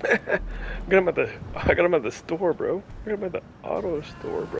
I got him at the store, bro. I got him at the auto store, bro.